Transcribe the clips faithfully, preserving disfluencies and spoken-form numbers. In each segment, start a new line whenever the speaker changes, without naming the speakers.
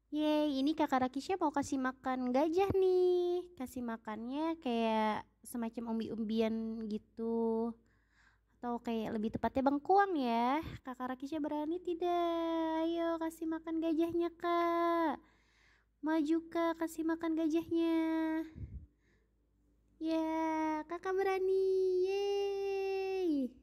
Yeay, ini kakak Rakisha mau kasih makan gajah nih. Kasih makannya kayak semacam umbi-umbian gitu. Atau kayak lebih tepatnya bengkuang ya. Kakak Rakisha berani tidak? Ayo kasih makan gajahnya kak. Maju kak, kasih makan gajahnya. Ya, kakak berani. Yeay.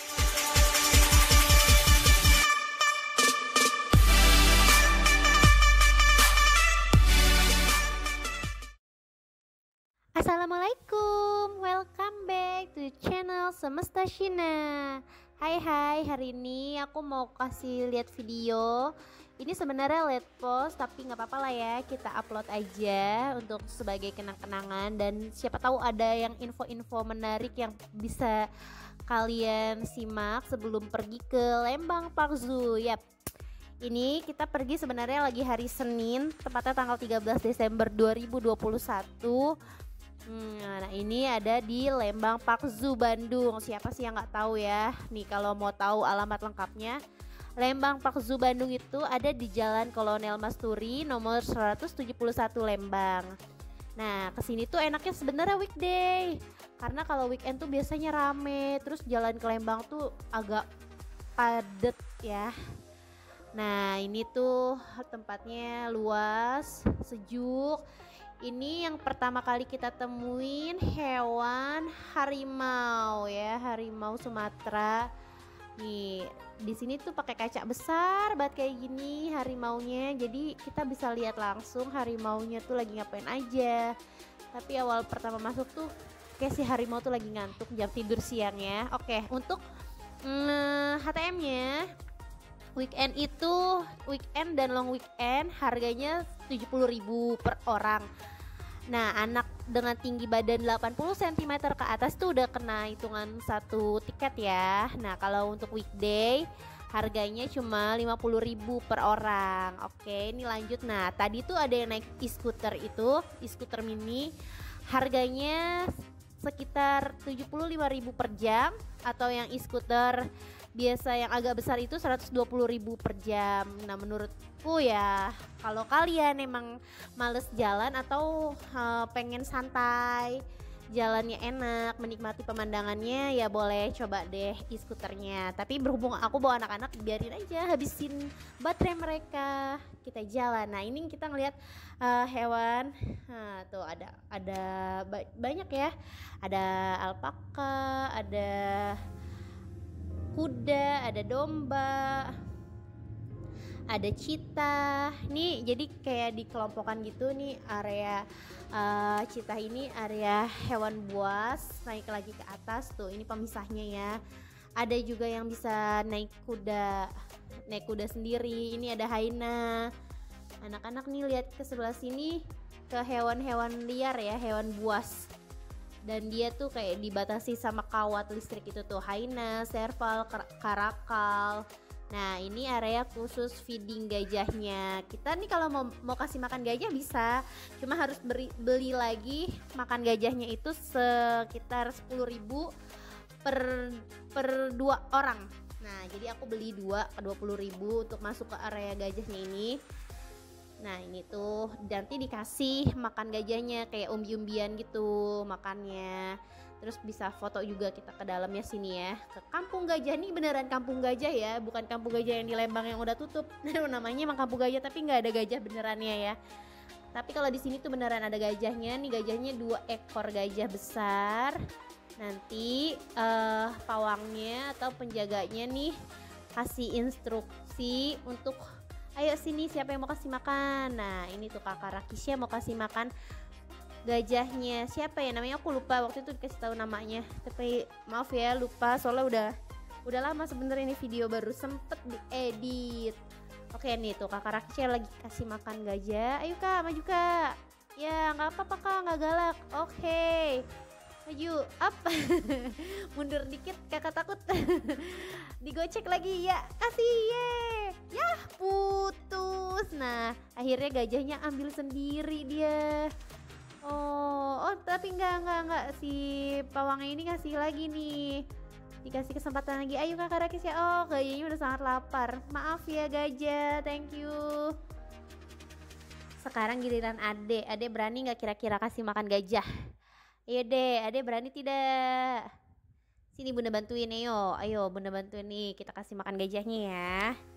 Assalamualaikum, welcome back to channel Semesta Shina. Hai hai, hari ini aku mau kasih lihat video. Ini sebenarnya late post tapi nggak apa-apa lah ya, kita upload aja untuk sebagai kenang-kenangan. Dan siapa tahu ada yang info-info menarik yang bisa kalian simak sebelum pergi ke Lembang Park Zoo. Yap, ini kita pergi sebenarnya lagi hari Senin, tepatnya tanggal tiga belas Desember dua ribu dua puluh satu. Hmm, nah ini ada di Lembang Park Zoo Bandung. Siapa sih yang nggak tahu ya? Nih kalau mau tahu alamat lengkapnya, Lembang Park Zoo Bandung itu ada di Jalan Kolonel Masturi nomor seratus tujuh puluh satu Lembang. Nah kesini tuh enaknya sebenarnya weekday, karena kalau weekend tuh biasanya rame. Terus jalan ke Lembang tuh agak padet ya. Nah ini tuh tempatnya luas, sejuk. Ini yang pertama kali kita temuin hewan harimau ya, harimau Sumatera. Nih, di sini tuh pakai kaca besar banget kayak gini harimaunya. Jadi kita bisa lihat langsung harimaunya tuh lagi ngapain aja. Tapi awal pertama masuk tuh kayak si harimau tuh lagi ngantuk jam tidur siang ya. Oke, untuk mm, H T M-nya weekend itu weekend dan long weekend harganya tujuh puluh ribu per orang. Nah, anak dengan tinggi badan delapan puluh sentimeter ke atas tuh udah kena hitungan satu tiket ya. Nah, kalau untuk weekday harganya cuma lima puluh ribu per orang. Oke, ini lanjut. Nah, tadi tuh ada yang naik e-scooter itu, e-scooter mini. Harganya sekitar tujuh puluh lima ribu per jam, atau yang e-scooter biasa yang agak besar itu seratus dua puluh ribu per jam. Nah menurutku ya, kalau kalian emang males jalan atau uh, pengen santai, jalannya enak, menikmati pemandangannya, ya boleh coba deh e-scooternya. Tapi berhubung aku bawa anak-anak, biarin aja habisin baterai mereka, kita jalan. Nah ini kita ngelihat uh, hewan. Nah, tuh ada ada ba- banyak ya, ada alpaka, ada kuda, ada domba, ada cheetah. Nih jadi kayak dikelompokkan gitu nih area uh, cheetah ini area hewan buas, naik lagi ke atas tuh. Ini pemisahnya ya. Ada juga yang bisa naik kuda, naik kuda sendiri. Ini ada hyena. Anak-anak nih lihat ke sebelah sini, ke hewan-hewan liar ya, hewan buas. Dan dia tuh kayak dibatasi sama kawat listrik itu tuh, hyena, serval, karakal. Nah ini area khusus feeding gajahnya. Kita nih kalau mau, mau kasih makan gajah bisa, cuma harus beri, beli lagi makan gajahnya itu sekitar sepuluh ribu per, per dua orang. Nah jadi aku beli dua ke dua puluh ribu untuk masuk ke area gajahnya ini. Nah ini tuh nanti dikasih makan gajahnya kayak umbi-umbian gitu makannya. Terus bisa foto juga kita ke dalamnya sini ya. Ke kampung gajah nih, beneran kampung gajah ya, bukan kampung gajah yang di Lembang yang udah tutup. Namanya emang kampung gajah tapi nggak ada gajah benerannya ya. Tapi kalau di sini tuh beneran ada gajahnya. Nih gajahnya dua ekor gajah besar. Nanti uh, pawangnya atau penjaganya nih kasih instruksi untuk ayo sini siapa yang mau kasih makan. Nah ini tuh kakak Rakisha mau kasih makan gajahnya. Siapa ya namanya, aku lupa waktu itu dikasih tahu namanya. Tapi maaf ya lupa, soalnya udah udah lama sebenarnya, ini video baru sempet diedit. Oke nih tuh kakak Rakisha lagi kasih makan gajah. Ayo kak, maju kak. Ya nggak apa-apa kak, nggak galak. Oke, maju up. Mundur dikit kakak takut. Digocek lagi ya, kasih ye. Yah putus. Nah akhirnya gajahnya ambil sendiri dia. Oh, oh tapi enggak enggak enggak si pawangnya ini kasih lagi nih. Dikasih kesempatan lagi. Ayo kakak Rakis ya. Oh gajahnya udah sangat lapar. Maaf ya gajah, thank you. Sekarang giliran Ade. Ade berani nggak kira-kira kasih makan gajah? Ayo deh, Ade berani tidak? Sini bunda bantuin, ayo. Ayo bunda bantuin nih, kita kasih makan gajahnya ya.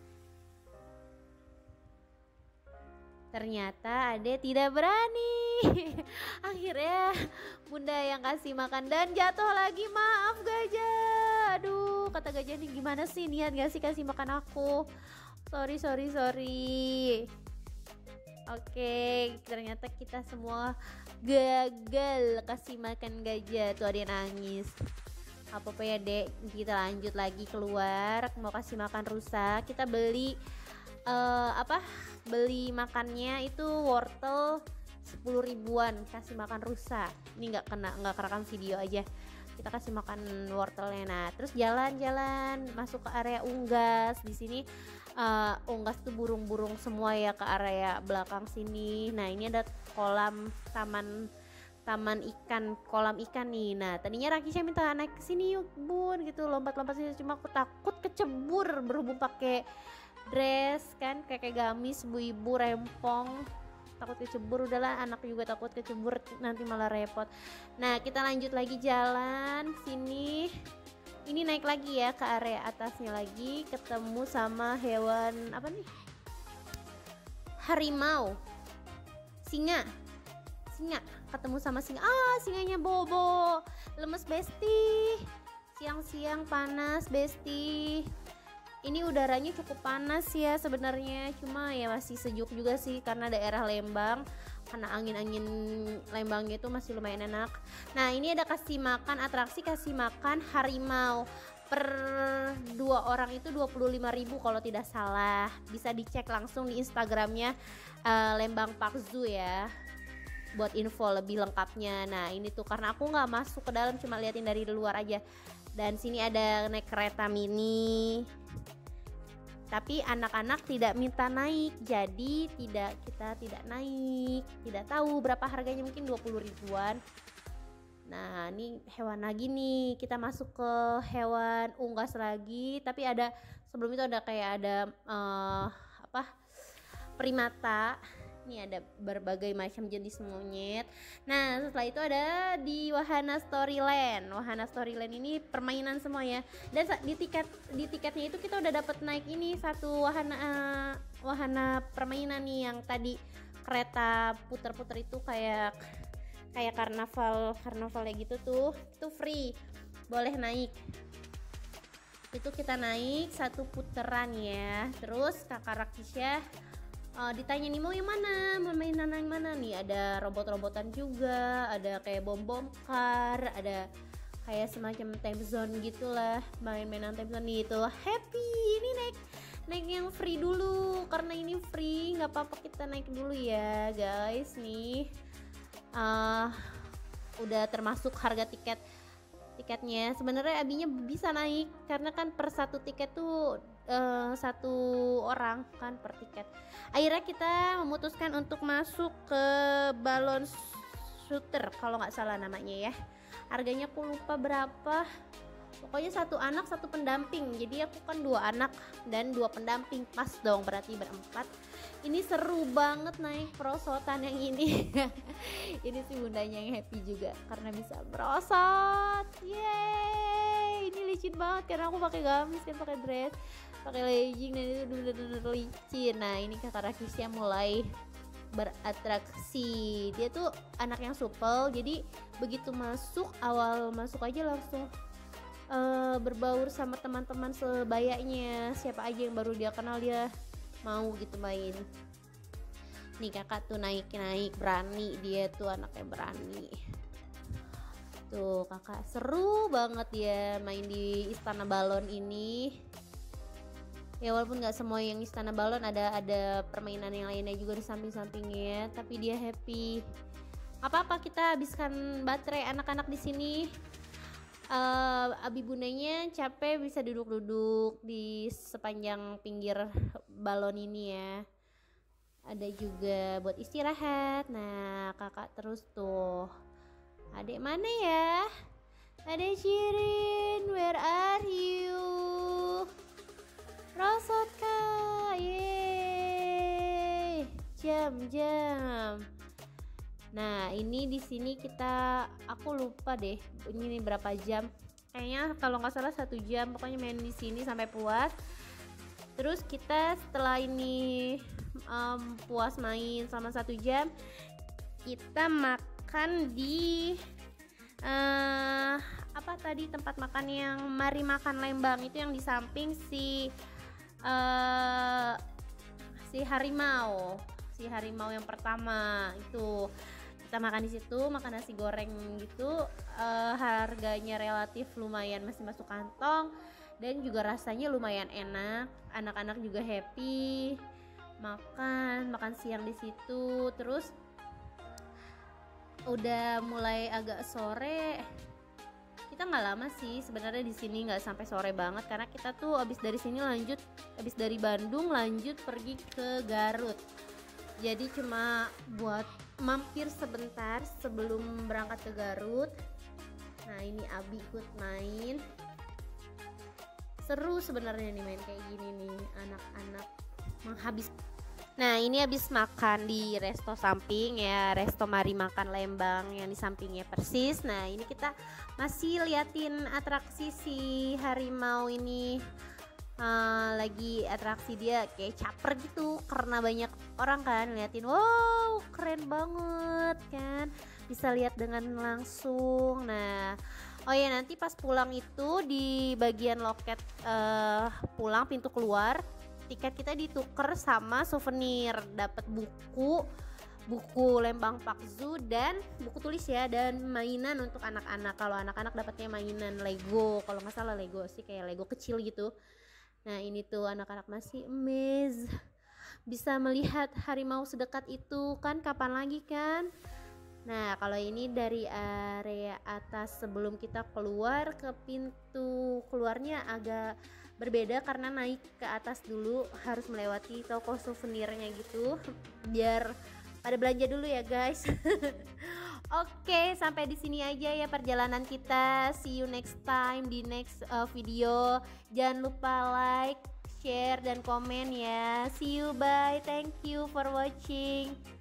Ternyata Ade tidak berani. Akhirnya bunda yang kasih makan dan jatuh lagi. Maaf gajah. Aduh, kata gajah nih, gimana sih, niat gak sih kasih makan aku? Sorry, sorry, sorry. Oke, ternyata kita semua gagal kasih makan gajah. Tuh ada yang nangis. Apa-apa ya dek, kita lanjut lagi keluar. Mau kasih makan rusa. Kita beli uh, apa? Beli makannya itu wortel sepuluh ribuan. Kasih makan rusa. Ini nggak kena, nggak kerekam video aja. Kita kasih makan wortelnya. Nah, terus jalan-jalan masuk ke area unggas. Di sini uh, unggas tuh burung-burung semua ya, ke area belakang sini. Nah, ini ada kolam taman taman ikan, kolam ikan nih. Nah, tadinya Rakisha minta naik ke sini yuk, Bun, gitu, lompat-lompat sini, cuma aku takut kecebur berhubung pakai dress kan, kayak gamis ibu-ibu rempong. Takut kecebur, udahlah, anak juga takut kecebur, nanti malah repot. Nah, kita lanjut lagi jalan sini. Ini naik lagi ya ke area atasnya lagi, ketemu sama hewan apa nih? Harimau. Singa. Singa, ketemu sama singa. Ah, singanya bobo. Lemes besti. Siang-siang panas besti. Ini udaranya cukup panas ya sebenarnya, cuma ya masih sejuk juga sih karena daerah Lembang, karena angin-angin Lembang itu masih lumayan enak. Nah, ini ada kasih makan, atraksi kasih makan harimau. Per dua orang itu dua puluh lima ribu kalau tidak salah. Bisa dicek langsung di Instagramnya uh, Lembang Park Zoo ya, buat info lebih lengkapnya. Nah, ini tuh karena aku nggak masuk ke dalam, cuma liatin dari luar aja. Dan sini ada naik kereta mini. Tapi anak-anak tidak minta naik, jadi tidak kita tidak naik. Tidak tahu berapa harganya, mungkin dua puluh ribuan. Nah, ini hewan lagi nih. Kita masuk ke hewan unggas lagi, tapi ada sebelum itu ada kayak ada uh, apa? Primata. Ini ada berbagai macam jenis monyet. Nah, setelah itu ada di Wahana Storyland. Wahana Storyland ini permainan semua ya. Dan di tiket di tiketnya itu kita udah dapat naik ini satu wahana uh, wahana permainan nih yang tadi kereta puter-puter itu, kayak kayak karnaval karnavalnya gitu tuh. Itu free. Boleh naik. Itu kita naik satu puteran ya. Terus Kakak Rakisha Uh, ditanya nih mau yang mana, mau mainan yang mana nih, ada robot-robotan juga, ada kayak bom-bom car, ada kayak semacam time zone gitulah, main-mainan time zone nih. Itu happy, ini naik naik yang free dulu karena ini free, nggak apa-apa kita naik dulu ya guys nih. Uh, udah termasuk harga tiket tiketnya. Sebenarnya abinya bisa naik karena kan per satu tiket tuh uh, satu orang kan per tiket. Akhirnya kita memutuskan untuk masuk ke balon shooter kalau nggak salah namanya ya. Harganya aku lupa berapa. Pokoknya satu anak satu pendamping. Jadi aku kan dua anak dan dua pendamping, pas dong berarti berempat. Ini seru banget naik perosotan yang ini. Ini sih bundanya yang happy juga karena bisa merosot. Yeay, ini licin banget karena aku pakai gamis kan, pakai dress, pakai legging, dan itu bener-bener licin. Nah, ini Kakak Rakisha mulai beratraksi. Dia tuh anak yang supel, jadi begitu masuk, awal masuk aja langsung uh, berbaur sama teman-teman sebayanya. Siapa aja yang baru dia kenal dia mau gitu main. Nih kakak tuh naik-naik berani, dia tuh anaknya berani. Tuh kakak seru banget ya main di Istana Balon ini. Ya walaupun nggak semua yang Istana Balon, ada ada permainan yang lainnya juga di samping-sampingnya, tapi dia happy. Apa-apa kita habiskan baterai anak-anak di sini. Uh, abi bundanya capek bisa duduk-duduk di sepanjang pinggir balon ini ya. Ada juga buat istirahat. Nah kakak terus tuh. Adek mana ya? Adek Shirin, where are you? Rosot kak, yeay. jam jam. Nah ini di sini kita, aku lupa deh ini berapa jam. Kayaknya kalau nggak salah satu jam. Pokoknya main di sini sampai puas. Terus kita setelah ini um, puas main selama satu jam, kita makan di uh, apa tadi tempat makan yang Mari Makan Lembang, itu yang di samping si uh, si harimau, si harimau yang pertama itu. Kita makan di situ, makan nasi goreng gitu, uh, harganya relatif lumayan, masih masuk kantong dan juga rasanya lumayan enak. Anak-anak juga happy makan makan siang di situ. Terus udah mulai agak sore, kita nggak lama sih sebenarnya di sini, nggak sampai sore banget karena kita tuh abis dari sini lanjut, abis dari Bandung lanjut pergi ke Garut. Jadi cuma buat mampir sebentar sebelum berangkat ke Garut. Nah ini Abi ikut main, seru sebenarnya nih main kayak gini nih, anak-anak menghabis. Nah ini habis makan di resto samping ya, resto Mari Makan Lembang yang di sampingnya persis. Nah ini kita masih liatin atraksi si harimau ini. Uh, lagi atraksi dia kayak caper gitu karena banyak orang kan liatin. Wow keren banget kan, bisa lihat dengan langsung. Nah oh ya nanti pas pulang itu di bagian loket uh, pulang pintu keluar, tiket kita ditukar sama souvenir, dapat buku buku Lembang Park Zoo dan buku tulis ya, dan mainan untuk anak-anak. Kalau anak-anak dapatnya mainan Lego, kalau nggak salah Lego sih, kayak Lego kecil gitu. Nah ini tuh anak-anak masih amazed bisa melihat harimau sedekat itu kan, kapan lagi kan. Nah kalau ini dari area atas sebelum kita keluar ke pintu keluarnya agak berbeda karena naik ke atas dulu, harus melewati toko souvenirnya gitu biar pada belanja dulu ya guys. Oke, sampai di sini aja ya perjalanan kita. See you next time di next uh, video. Jangan lupa like, share dan komen ya. See you, bye. Thank you for watching.